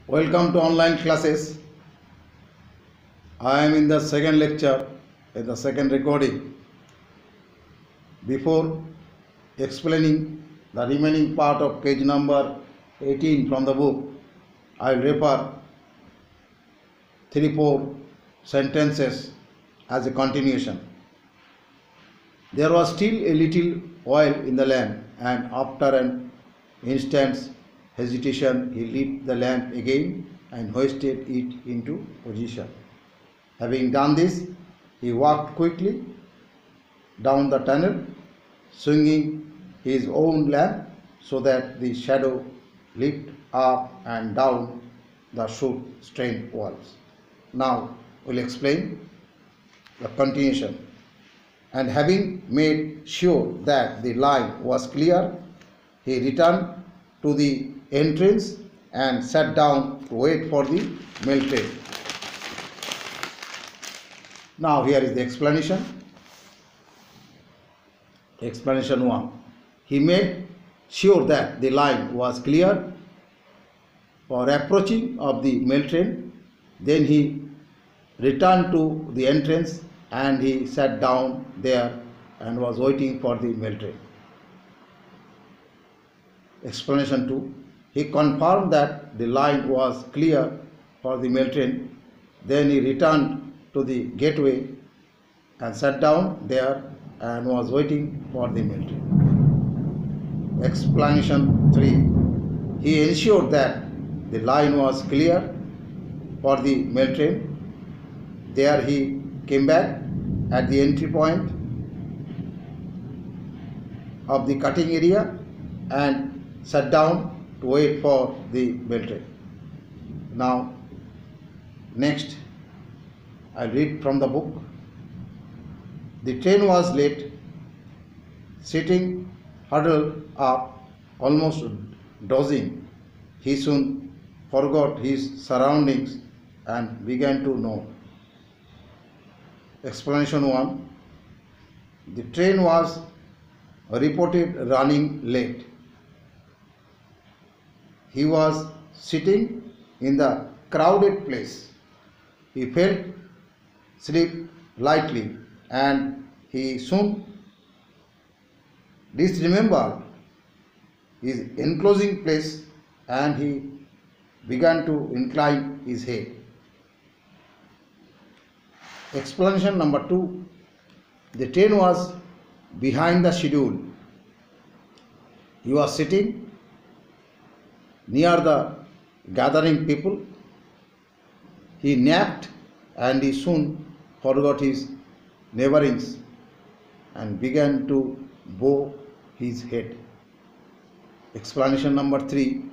Welcome to online classes. I am in the second lecture, in the second recording. Before explaining the remaining part of page number 18 from the book, I will refer 3-4 sentences as a continuation. There was still a little oil in the lamp, and after an instant's hesitation, he lit the lamp again and hoisted it into position. Having done this, he walked quickly down the tunnel, swinging his own lamp so that the shadow lit up and down the soot-stained walls. Now we'll explain the continuation. And having made sure that the line was clear, he returned to the entrance and sat down to wait for the mail train. Now here is the explanation. Explanation 1. He made sure that the line was clear for approaching of the mail train. Then he returned to the entrance and he sat down there and was waiting for the mail train. Explanation 2. He confirmed that the line was clear for the mail train. Then he returned to the gateway and sat down there and was waiting for the mail train. Explanation 3. He ensured that the line was clear for the mail train. There he came back at the entry point of the cutting area and sat down to wait for the mail train. Now, next, I'll read from the book. The train was late. Sitting huddled up, almost dozing, he soon forgot his surroundings and began to know. Explanation 1. The train was reported running late. He was sitting in the crowded place. He felt sleep lightly and he soon disremembered his enclosing place and he began to incline his head. Explanation number 2. The train was behind the schedule. He was sitting near the gathering people. He napped and he soon forgot his neighborings and began to bow his head. Explanation number 3.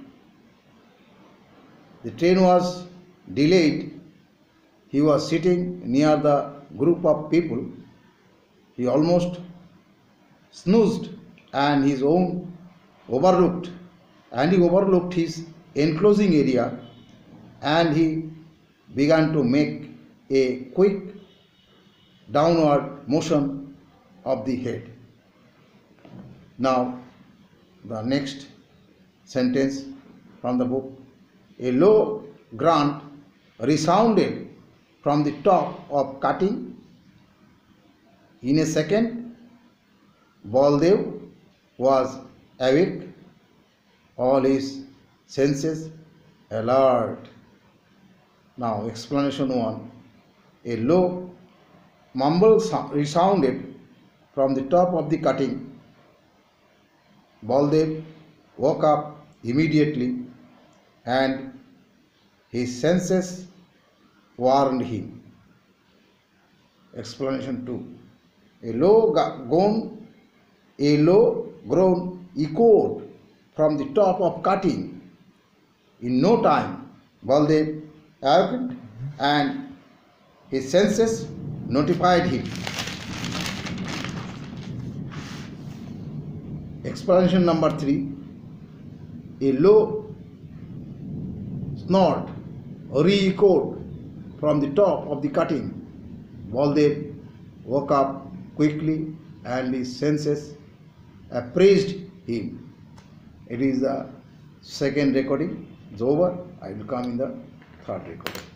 The train was delayed. He was sitting near the group of people. He almost snoozed and he overlooked his enclosing area and he began to make a quick downward motion of the head. Now the next sentence from the book. A low grunt resounded from the top of cutting. In a second, Baldev was awake, all his senses alert. Now, explanation 1. A low mumble resounded from the top of the cutting. Baldev woke up immediately and his senses warned him. Explanation 2. A low groan echoed from the top of cutting. In no time, Baldev awakened and his senses notified him. Explanation number 3. A low snort re-echoed from the top of the cutting. Baldev woke up quickly and his senses appraised him. It is the second recording. is over. I will come in the third recording.